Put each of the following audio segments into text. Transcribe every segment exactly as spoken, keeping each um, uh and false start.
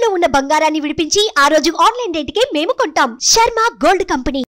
తాకట్టులో ఉన్న బంగారాన్ని విడిపించి ఆ రోజు ఆన్లైన్ రేటుకే మేము కొంటాం. Sharma gold company.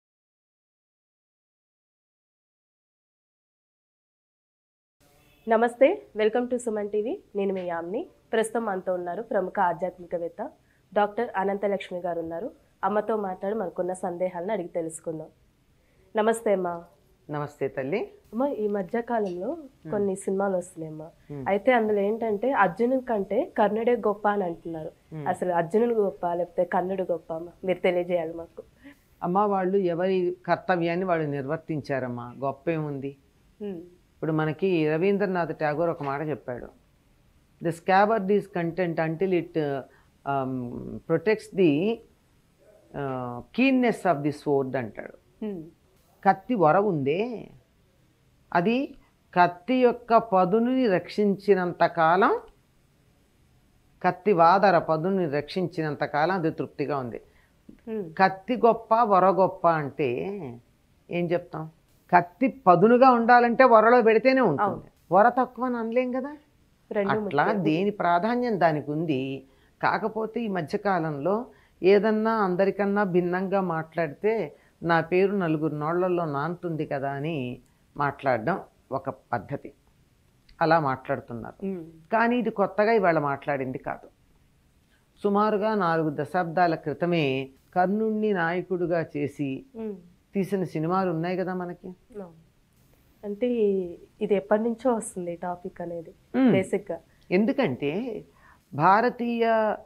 నమస్తే, వెల్కమ్ టు సుమన్ టీవీ. నేను మీ యామ్ని. ప్రస్తుతం మనతో ఉన్నారు ప్రముఖ ఆధ్యాత్మికవేత్త డాక్టర్ అనంతలక్ష్మి గారు ఉన్నారు. అమ్మతో మాట్లాడి మనకున్న సందేహాలను అడిగి తెలుసుకుందాం. నమస్తే అమ్మా. నమస్తే తల్లి. అమ్మ, ఈ మధ్య కాలంలో కొన్ని సినిమాలు వస్తున్నాయమ్మా. అయితే అందులో ఏంటంటే అర్జునుడి కంటే కర్ణుడే గొప్ప అని అంటున్నారు. అసలు అర్జునుడు గొప్ప లేకపోతే కర్ణుడు గొప్ప అమ్మా? మీరు తెలియజేయాలి మాకు. అమ్మ, వాళ్ళు ఎవరి కర్తవ్యాన్ని వాళ్ళు నిర్వర్తించారమ్మా. గొప్ప ఏముంది? ఇప్పుడు మనకి రవీంద్రనాథ్ ఠాగూర్ ఒక మాట చెప్పాడు, the scabbard is content until it protects the keenness of the sword అంటాడు. కత్తి వర ఉందే, అది కత్తి యొక్క పదునుని రక్షించినంత కాలం, కత్తి వాదర పదుని రక్షించినంత కాలం అది తృప్తిగా ఉంది. కత్తి గొప్ప వర గొప్ప అంటే ఏం చెప్తాం? కత్తి పదునుగా ఉండాలంటే వరలో పెడితేనే ఉంటుంది, వర తక్కువ అని అనలేం కదా. అట్లా దేని ప్రాధాన్యం దానికి ఉంది. కాకపోతే ఈ మధ్యకాలంలో ఏదన్నా అందరికన్నా భిన్నంగా మాట్లాడితే నా పేరు నలుగురు నోళ్లలో నానుతుంది కదా అని మాట్లాడడం ఒక పద్ధతి. అలా మాట్లాడుతున్నారు. కానీ ఇది కొత్తగా ఇవాళ మాట్లాడింది కాదు. సుమారుగా నాలుగు దశాబ్దాల క్రితమే కర్ణుణ్ణి నాయకుడిగా చేసి తీసిన సినిమాలు ఉన్నాయి కదా మనకి. అంటే ఇది ఎప్పటి నుంచో వస్తుంది టాపిక్ అనేది బేసిక్గా. ఎందుకంటే భారతీయ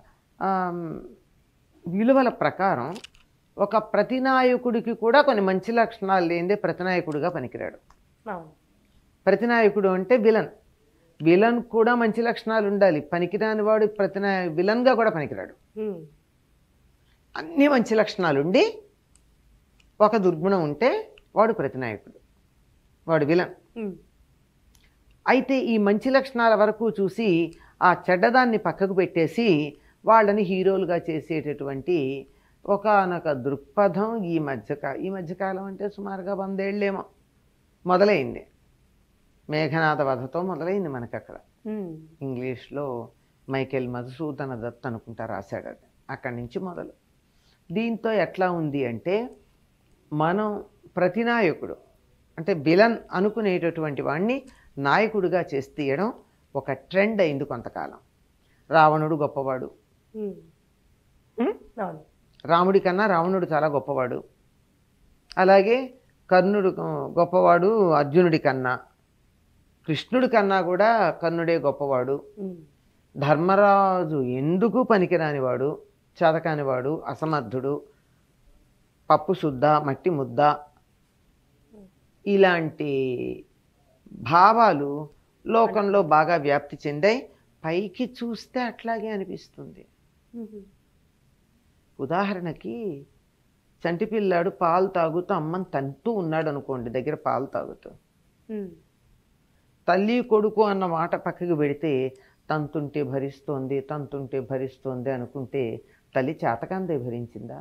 విలువల ప్రకారం ఒక ప్రతినాయకుడికి కూడా కొన్ని మంచి లక్షణాలు లేనిదే ప్రతినాయకుడిగా పనికిరాడు. ప్రతినాయకుడు అంటే విలన్. విలన్ కూడా మంచి లక్షణాలు ఉండాలి. పనికిరాని వాడు ప్రతినా విలన్గా కూడా పనికిరాడు. అన్ని మంచి లక్షణాలు ఉండి ఒక దుర్గుణం ఉంటే వాడు ప్రతినాయకుడు, వాడు విలన్. అయితే ఈ మంచి లక్షణాల వరకు చూసి ఆ చెడ్డదాన్ని పక్కకు పెట్టేసి వాళ్ళని హీరోలుగా చేసేటటువంటి ఒకానొక దృక్పథం ఈ మధ్యకా ఈ మధ్యకాలం అంటే సుమారుగా వందేళ్ళేమో మొదలైంది. మేఘనాథ వధతో మొదలైంది మనకు అక్కడ. ఇంగ్లీష్లో మైకేల్ మధుసూదన దత్ అనుకుంటా రాశాడు అది. అక్కడి నుంచి మొదలు. దీంతో ఎట్లా ఉంది అంటే, మనం ప్రతినాయకుడు అంటే విలన్ అనుకునేటటువంటి వాడిని నాయకుడిగా చేసి తీయడం ఒక ట్రెండ్ అయింది కొంతకాలం. రావణుడు గొప్పవాడు, రాముడి కన్నా రావణుడు చాలా గొప్పవాడు. అలాగే కర్ణుడు గొప్పవాడు అర్జునుడి కన్నా, కృష్ణుడి కన్నా కూడా కర్ణుడే గొప్పవాడు. ధర్మరాజు ఎందుకు పనికిరానివాడు, చేతకానివాడు, అసమర్థుడు, పప్పు శుద్ధ, మట్టి ముద్ద, ఇలాంటి భావాలు లోకంలో బాగా వ్యాప్తి చెందాయి. పైకి చూస్తే అట్లాగే అనిపిస్తుంది. ఉదాహరణకి చంటిపిల్లాడు పాలు తాగుతూ అమ్మని తంతూ ఉన్నాడు అనుకోండి, దగ్గర పాలు తాగుతూ. తల్లి కొడుకు అన్న మాట పక్కకి పెడితే తంతుంటే భరిస్తోంది, తంతుంటే భరిస్తోంది అనుకుంటే తల్లి చేతకందే భరించిందా?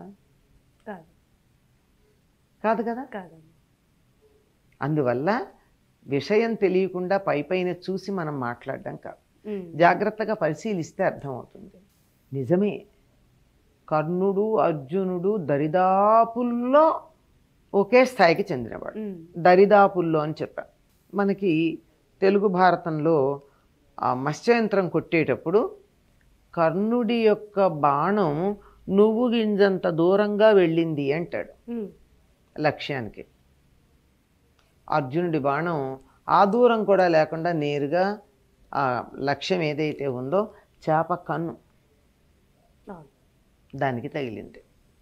కాదు కదా. అందువల్ల విషయం తెలియకుండా పై పైన చూసి మనం మాట్లాడడం కాదు, జాగ్రత్తగా పరిశీలిస్తే అర్థమవుతుంది. నిజమే, కర్ణుడు అర్జునుడు దరిదాపుల్లో ఒకే స్థాయికి చెందినవాడు. దరిదాపుల్లో అని చెప్పా. మనకి తెలుగు భారతంలో ఆ మత్స్యయంత్రం కొట్టేటప్పుడు కర్ణుడి యొక్క బాణం నువ్వు గింజంత దూరంగా వెళ్ళింది అంటాడు లక్ష్యానికి. అర్జునుడి బాణం ఆ దూరం కూడా లేకుండా నేరుగా ఆ లక్ష్యం ఏదైతే ఉందో చేప కన్ను దానికి తగిలింది.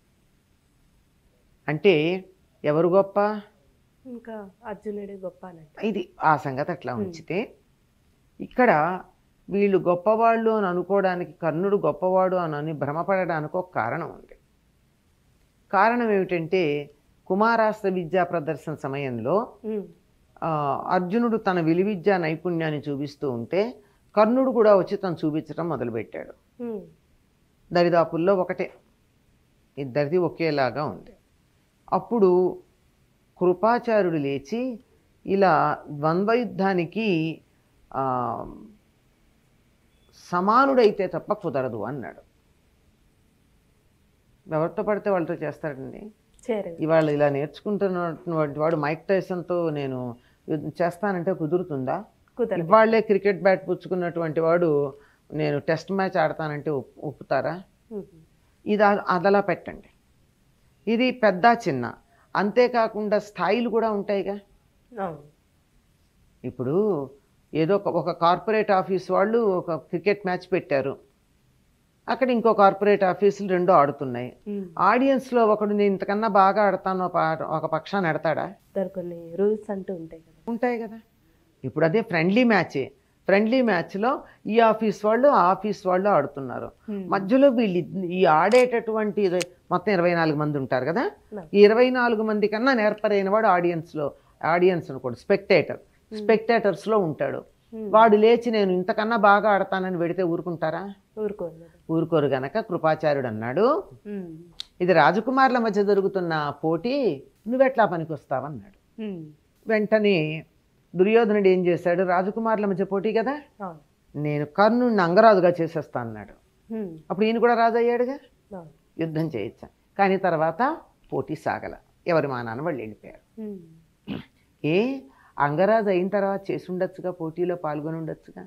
అంటే ఎవరు గొప్ప? ఇంకా అర్జునుడే గొప్ప. ఇది ఆ సంగతి అట్లా ఉంచితే, ఇక్కడ వీళ్ళు గొప్పవాళ్ళు అని అనుకోవడానికి, కర్ణుడు గొప్పవాడు అని అని భ్రమపడడానికి ఒక కారణం ఉంది. కారణం ఏమిటంటే, కుమారాస్త్ర విద్యా ప్రదర్శన సమయంలో అర్జునుడు తన విలువిద్యా నైపుణ్యాన్ని చూపిస్తూ ఉంటే కర్ణుడు కూడా వచ్చి తను చూపించడం మొదలుపెట్టాడు. దరిదాపుల్లో ఒకటే, ఇద్దరిది ఒకేలాగా ఉంది. అప్పుడు కృపాచార్యుడు లేచి ఇలా ద్వంద్వయుద్ధానికి సమానుడైతే తప్ప కుదరదు అన్నాడు. ఎవరితో పడితే వాళ్ళతో చేస్తాడండి. చేయరు. ఇవాళ ఇలా నేర్చుకుంటున్నటువంటి వాడు మైక్ టైసన్తో నేను చేస్తానంటే కుదురుతుందా? కుదరదు. ఇవాళ్లే క్రికెట్ బ్యాట్ పుచ్చుకున్నటువంటి వాడు నేను టెస్ట్ మ్యాచ్ ఆడతానంటే ఒప్- ఒప్పుతారా? ఉమ్. ఇది అ- అదలా పెట్టండి. ఇది పెద్ద చిన్న, అంతేకాకుండా స్థాయిలు కూడా ఉంటాయిగా. అవును. ఇప్పుడు ఏదో ఒక- ఒక కార్పొరేట్ ఆఫీస్ వాళ్ళు ఒక క్రికెట్ మ్యాచ్ పెట్టారు, అక్కడ ఇంకో కార్పొరేట్ ఆఫీసులు రెండో ఆడుతున్నాయి. ఉమ్. ఆడియన్స్లో ఒకడు నేను ఇంతకన్నా బాగా ఆడతాను ఒక- ఒక పక్షాన్ని ఎడతాడా? దాని కొన్ని రూల్స్ అంటూ ఉంటాయి కదా. ఉంటాయి కదా. ఇప్పుడు అదే ఫ్రెండ్లీ మ్యాచే. ఫ్రెండ్లీ మ్యాచ్లో ఈ ఆఫీస్ వాళ్ళు ఆ ఆఫీస్ వాళ్ళు ఆడుతున్నారు. Hmm. మధ్యలో వీళ్ళు ఈ ఆడేటటువంటి ఇది- మొత్తం ఇరవై నాలుగు మంది ఉంటారు కదా. No. ఈ ఇరవై నాలుగు మంది కన్నా నేర్పరైన వాడు ఆడియన్స్లో, ఆడియన్స్ అనుకోండి స్పెక్టేటర్, స్పెక్టేటర్స్లో ఉంటాడు. Hmm. వాడు లేచి నేను ఇంతకన్నా బాగా ఆడతానని పెడితే ఊరుకుంటారా? ఊరుకోరు. ఊరుకోరు. గనక కృపాచార్యుడు అన్నాడు, ఉమ్. ఇది రాజకుమారుల మధ్య జరుగుతున్న పోటీ, నువ్వెట్లా పనికొస్తావన్నాడు. ఉమ్. వెంటనే దుర్యోధనుడు ఏం చేశాడు? రాజకుమారుల మధ్య పోటీ కదా, అవును. నేను కర్ణుడిని అంగరాజుగా చేసేస్తా అన్నాడు. ఉమ్. అప్పుడు ఈయన కూడా రాజు అయ్యాడుగా, అవును. యుద్ధం చేయొచ్చా. కానీ తర్వాత పోటీ సాగల, ఎవరి మానాన వాళ్ళు వెళ్ళిపోయారు. ఉమ్. ఏ అంగరాజు అయిన తర్వాత చేసి ఉండొచ్చుగా, పోటీలో పాల్గొని ఉండొచ్చుగా.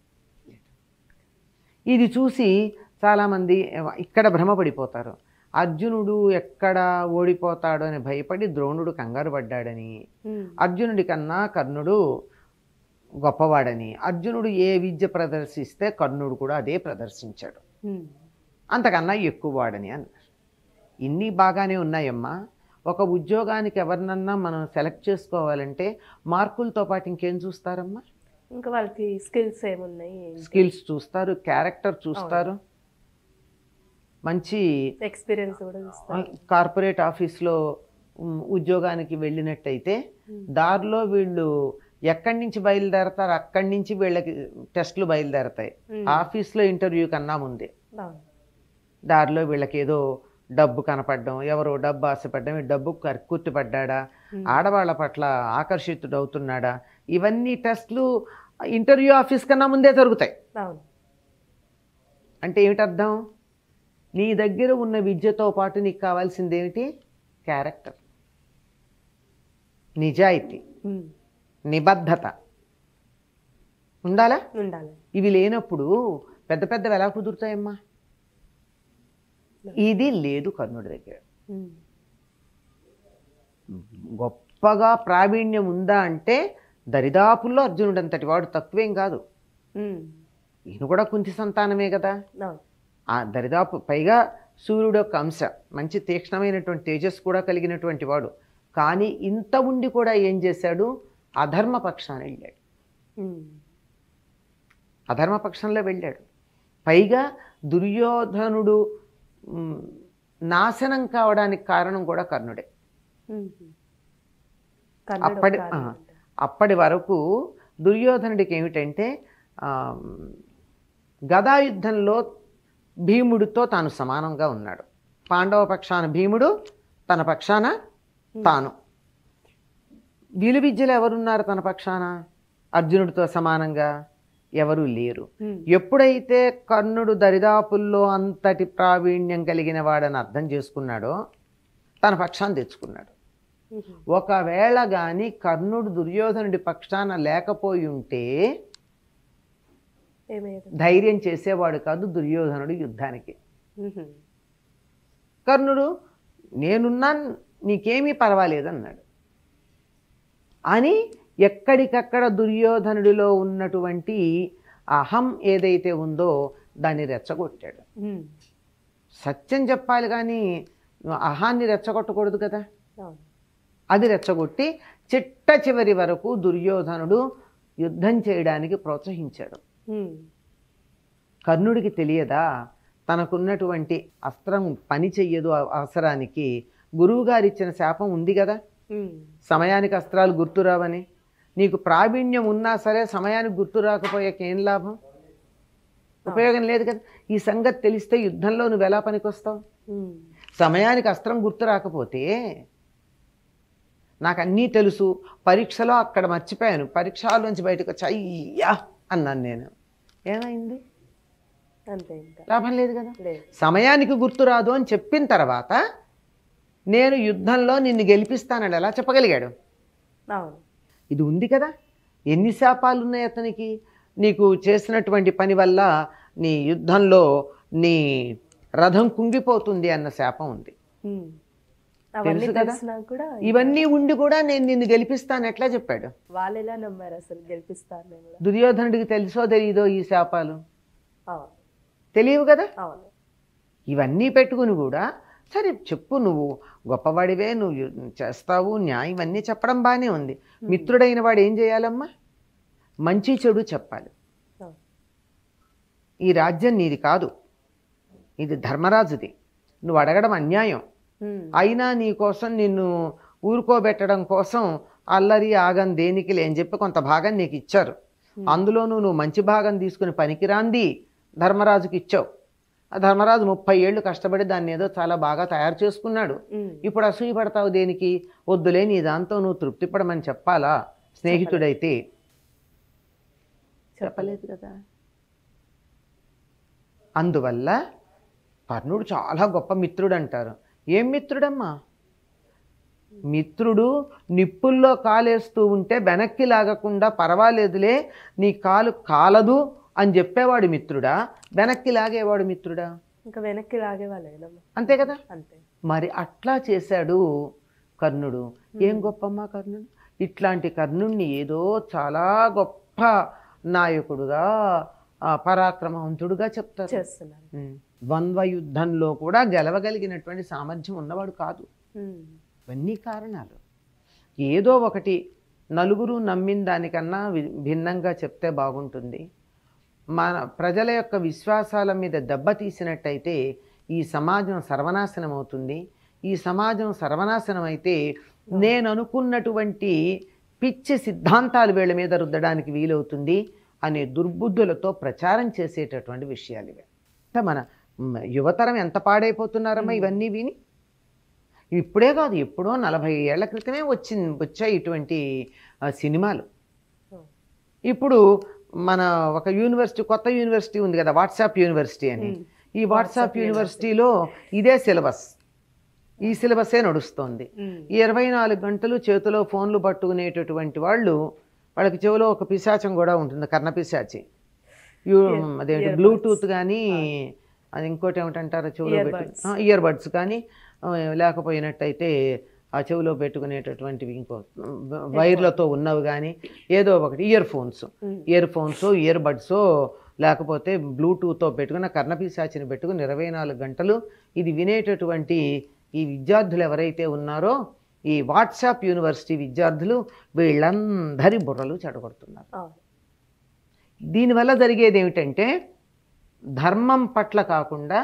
ఇది చూసి చాలామంది ఇక్కడ భ్రమపడిపోతారు. అర్జునుడు ఎక్కడ ఓడిపోతాడో అని భయపడి ద్రోణుడు కంగారు పడ్డాడని, ఉమ్. అర్జునుడి కన్నా కర్ణుడు గొప్పవాడని, అర్జునుడు ఏ విద్య ప్రదర్శిస్తే కర్ణుడు కూడా అదే ప్రదర్శించాడు, ఉమ్. అంతకన్నా ఎక్కువవాడని అన్నారు. ఇన్ని బాగానే ఉన్నాయమ్మా. ఒక ఉద్యోగానికి ఎవరినన్నా మనం సెలెక్ట్ చేసుకోవాలంటే మార్కులతో పాటు ఇంకేం చూస్తారమ్మా? ఇంకా వాళ్ళకి స్కిల్స్ ఏమున్నాయి, స్కిల్స్ చూస్తారు, క్యారెక్టర్ చూస్తారు. మంచి ఎక్స్పీరియన్స్ కూడా చూస్తారు. కార్పొరేట్ ఆఫీస్లో ఉమ్, ఉద్యోగానికి వెళ్ళినట్టయితే దారిలో వీళ్ళు ఎక్కడి నుంచి బయలుదేరతారు, అక్కడి నుంచి వీళ్ళకి టెస్టులు బయలుదేరతాయి. ఆఫీస్లో ఇంటర్వ్యూ కన్నా ముందే అవును. దారిలో వీళ్ళకి ఏదో డబ్బు కనపడడం, ఎవరో డబ్బు ఆశపడ్డం, ఈ డబ్బు కుర్తిపడ్డా, ఆడవాళ్ళ పట్ల ఆకర్షితుడు అవుతున్నాడా, ఇవన్నీ టెస్టులు ఇంటర్వ్యూ ఆఫీస్ కన్నా ముందే జరుగుతాయి. అవును. అంటే ఏమిటి అర్థం? నీ దగ్గర ఉన్న విద్యతో పాటు నీకు కావాల్సింది ఏమిటి? క్యారెక్టర్, నిజాయితీ, ఉమ్. నిబద్ధత ఉండాలా? ఉండాలి. ఇవి లేనప్పుడు పెద్ద పెద్దవి ఎలా కుదురుతాయమ్మా? ఇది లేదు కర్ణుడి దగ్గర. ఉమ్. గొప్పగా ప్రావీణ్యం ఉందా అంటే దరిదాపుల్లో అర్జునుడు అంతటి వాడు తక్కువేం కాదు. ఉమ్. ఈయన కూడా కుంతి సంతానమే కదా. అవును. ఆ దరిదాపు పైగా సూర్యుడు యొక్క అంశ, మంచి తీక్ష్ణమైనటువంటి తేజస్సు కూడా కలిగినటువంటి వాడు. కానీ ఇంత ఉండి కూడా ఏం చేశాడు? అధర్మ పక్షాన వెళ్ళాడు. ఉమ్. అధర్మ పక్షంలో వెళ్ళాడు. పైగా దుర్యోధనుడు మ్, నాశనం కావడానికి కారణం కూడా కర్ణుడే. ఉమ్. కన్నడ అప్పటి కారణం ఆ, అంటే. అప్పటి వరకు దుర్యోధనుడికి ఏమిటంటే ఆ, గదాయుద్ధంలో భీముడితో తాను సమానంగా ఉన్నాడు. పాండవ పక్షాన భీముడు, తన పక్షాన తాను. విలు విద్యలు ఎవరున్నారు తన పక్షాన? అర్జునుడితో సమానంగా ఎవరూ లేరు. ఉమ్. ఎప్పుడైతే కర్ణుడు దరిదాపుల్లో అంతటి ప్రావీణ్యం కలిగిన వాడని అర్థం చేసుకున్నాడో తన పక్షాన్ని తెచ్చుకున్నాడు. ఉమ్. ఒకవేళ కానీ కర్ణుడు దుర్యోధనుడి పక్షాన లేకపోయి ఉంటే ఏమయ్యేది? ధైర్యం చేసేవాడు కాదు దుర్యోధనుడు యుద్ధానికి. ఉమ్. కర్ణుడు నేనున్నా నీకేమీ పర్వాలేదన్నాడు అని ఎక్కడికక్కడ దుర్యోధనుడిలో ఉన్నటువంటి అహం ఏదైతే ఉందో దాన్ని రెచ్చగొట్టాడు. ఉమ్. సత్యం చెప్పాలి కానీ అహాన్ని రెచ్చగొట్టకూడదు కదా. అవును. అది రెచ్చగొట్టి చిట్ట చివరి వరకు దుర్యోధనుడు యుద్ధం చేయడానికి ప్రోత్సహించాడు. ఉమ్. కర్ణుడికి తెలియదా తనకున్నటువంటి అస్త్రం పని చెయ్యదు ఆ అవసరానికి. గురువుగారు ఇచ్చిన శాపం ఉంది కదా, ఉమ్. సమయానికి అస్త్రాలు గుర్తురావని. నీకు ప్రావీణ్యం ఉన్నా సరే సమయానికి గుర్తు రాకపోయాక ఏం లాభం? ఉపయోగం లేదు కదా. ఈ సంగతి తెలిస్తే యుద్ధంలో నువ్వు ఎలా పనికొస్తావు? ఉమ్. సమయానికి అస్త్రం గుర్తు రాకపోతే నాకు అన్నీ తెలుసు, పరీక్షలో అక్కడ మర్చిపోయాను, పరీక్షలోంచి బయటకు వచ్చి అయ్యా అన్నాను నేను. ఏమైంది? అంతే ఇంకా లాభం లేదు కదా. లేదు. సమయానికి గుర్తురాదు అని చెప్పిన తర్వాత నేను యుద్ధంలో నిన్ను గెలిపిస్తానని ఎలా చెప్పగలిగాడు? అవును. ఇది ఉంది కదా. ఎన్ని శాపాలు ఉన్నాయి అతనికి? నీకు చేసినటువంటి పని వల్ల నీ యుద్ధంలో నీ రథం కుంగిపోతుంది అన్న శాపం ఉంది. ఉమ్. అవన్నీ తెలుసు కదా. తెలిసినా కూడా ఇవన్నీ ఉండి కూడా నేను నిన్ను గెలిపిస్తాను ఎట్లా చెప్పాడు? వాళ్ళు ఎలా నమ్మారు అసలు గెలిపిస్తారు నేను కూడా? దుర్యోధనుడికి తెలుసో తెలియదో ఈ శాపాలు? అవును. తెలియవు కదా. అవును. ఇవన్నీ పెట్టుకుని కూడా సరే చెప్పు, నువ్వు గొప్పవాడివే, నువ్వు యు- చేస్తావు, న్యాయం ఇవన్నీ చెప్పడం బాగానే ఉంది. మిత్రుడైన వాడు ఏం చేయాలమ్మా? మంచి చెడు చెప్పాలి. అవును. ఈ రాజ్యం నీది కాదు, ఇది ధర్మరాజుది, నువ్వు అడగడం అన్యాయం. ఉమ్. అయినా నీ కోసం నిన్ను ఊరుకోబెట్టడం కోసం అల్లరి ఆగం దేనికి లేని చెప్పి కొంత భాగం నీకు ఇచ్చారు. అందులోనూ నువ్వు మంచి భాగం తీసుకుని పనికిరాంది ధర్మరాజుకి ఇచ్చావు. ఆ ధర్మరాజు ముప్పై ఏళ్ళు కష్టపడి దాన్ని ఏదో చాలా బాగా తయారు చేసుకున్నాడు. ఉమ్. ఇప్పుడు అసూయ పడతావు దేనికి? వద్దులే, నీ దాంతో నువ్వు తృప్తి పడమని చెప్పాలా స్నేహితుడైతే? చెప్పలేదు కదా. అందువల్ల కర్ణుడు చాలా గొప్ప మిత్రుడు అంటారు. ఏం మిత్రుడమ్మా? మిత్రుడు నిప్పుల్లో కాలేస్తూ ఉంటే వెనక్కి లాగకుండా పర్వాలేదులే నీ కాలు కాలదు అని చెప్పేవాడు మిత్రుడా, వెనక్కి లాగేవాడు మిత్రుడా? ఇంకా వెనక్కి లాగేవాళ్ళు కదమ్మా. అంతే కదా. అంతే. మరి అట్లా చేశాడు కర్ణుడు. ఏం గొప్పమ్మా కర్ణుడు? ఇట్లాంటి కర్ణుణ్ణి ఏదో చాలా గొప్ప నాయకుడుగా, ఆ, పరాక్రమవంతుడుగా చెప్తారు. చేస్తున్నారు. ఉమ్. ద్వంద్వ యుద్ధంలో కూడా గెలవగలిగినటువంటి సామర్థ్యం ఉన్నవాడు కాదు. ఉమ్. ఇవన్నీ కారణాలు. ఏదో ఒకటి నలుగురు నమ్మిన దానికన్నా వి- భిన్నంగా చెప్తే బాగుంటుంది. మన ప్రజల యొక్క విశ్వాసాల మీద దెబ్బతీసినట్టయితే ఈ సమాజం సర్వనాశనం అవుతుంది. ఈ సమాజం సర్వనాశనం అయితే నేను అనుకున్నటువంటి పిచ్చి సిద్ధాంతాలు వీళ్ళ మీద రుద్దడానికి వీలవుతుంది అనే దుర్బుద్ధులతో ప్రచారం చేసేటటువంటి విషయాలు ఇవి. అంటే మన మ, యువతరం ఎంత పాడైపోతున్నారమ్మా ఇవన్నీ విని. ఇప్పుడే కాదు, ఎప్పుడో నలభై ఏళ్ల క్రితమే వచ్చి వచ్చాయి ఇటువంటి ఆ, సినిమాలు. ఇప్పుడు మన ఒక యూనివర్సిటీ, కొత్త యూనివర్సిటీ ఉంది కదా, వాట్సాప్ యూనివర్సిటీ అని. ఈ వాట్సాప్ యూనివర్సిటీలో ఇదే సిలబస్, ఈ సిలబసే నడుస్తోంది. ఉమ్. ఈ ఇరవై నాలుగు గంటలు చేతిలో ఫోన్లు పట్టుకునేటటువంటి వాళ్ళు, వాళ్ళకి చెవిలో ఒక పిశాచం కూడా ఉంటుంది, కర్ణ పిశాచి. యూ అదేంటి బ్లూటూత్ కానీ, అది ఇంకోటి ఏమిటంటారో చెవిలో పెట్టు, ఇయర్ బడ్స్ కానీ, ఆ, లేకపోయినట్టయితే ఆ చెవిలో పెట్టుకునేటటువంటివి ఇంకో వైర్లతో ఉన్నవి కానీ ఏదో ఒకటి, earphones earphones ear బడ్సో లేకపోతే బ్లూటూత్తో పెట్టుకున్న కర్ణపిశాచిని పెట్టుకుని ఇరవై నాలుగు గంటలు ఇది వినేటటువంటి ఈ విద్యార్థులు ఎవరైతే ఉన్నారో, ఈ వాట్సాప్ యూనివర్సిటీ విద్యార్థులు, వీళ్ళందరి బుర్రలు చెడగొడుతున్నారు. అవును. దీనివల్ల జరిగేది ఏమిటంటే ధర్మం పట్ల కాకుండా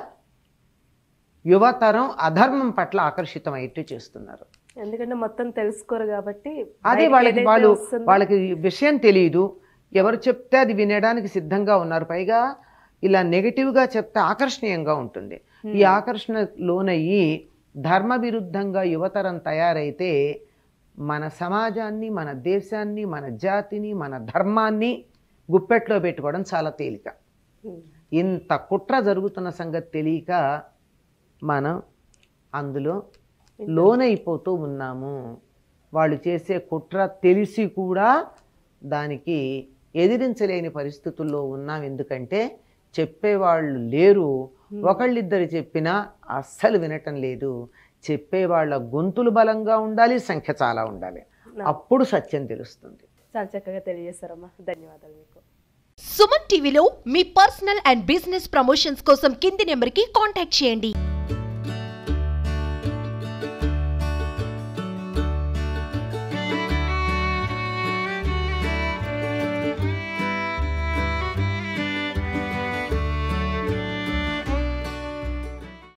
యువతరం అధర్మం పట్ల ఆకర్షితమయ్యేట్టు చేస్తున్నారు. ఎందుకంటే మొత్తం తెలుసుకోరు కాబట్టి అదే బయటికి వాళ్ళకి ఏదైతే వాళ్ళు వస్తుందో- వాళ్ళకి విషయం తెలియదు, ఎవరు చెప్తే అది వినడానికి సిద్ధంగా ఉన్నారు. పైగా ఇలా నెగటివ్గా చెప్తే ఆకర్షణీయంగా ఉంటుంది. ఈ ఆకర్షణ లోనయ్యి ధర్మ విరుద్ధంగా యువతరం తయారైతే మన సమాజాన్ని, మన దేశాన్ని, మన జాతిని, మన ధర్మాన్ని గుప్పెట్లో పెట్టుకోవడం చాలా తేలిక. ఉమ్. ఇంత కుట్ర జరుగుతున్న సంగతి తెలియక మనం అందులో లోనైపోతూ ఉన్నాము. వాళ్ళు చేసే కుట్ర తెలిసి కూడా దానికి ఎదిరించలేని పరిస్థితుల్లో ఉన్నాం. ఎందుకంటే చెప్పేవాళ్ళు లేరు. ఒకళ్ళిద్దరు చెప్పినా అస్సలు వినటం లేదు. చెప్పేవాళ్ళ గొంతులు బలంగా ఉండాలి, సంఖ్య చాలా ఉండాలి. అప్పుడు సత్యం తెలుస్తుంది. చాలా చక్కగా తెలియజేస్తారమ్మా. ధన్యవాదాలు మీకు. సుమన్ టీవీలో మీ పర్సనల్ అండ్ బిజినెస్ ప్రమోషన్స్ కోసం కింది నెంబర్కి కాంటాక్ట్ చేయండి.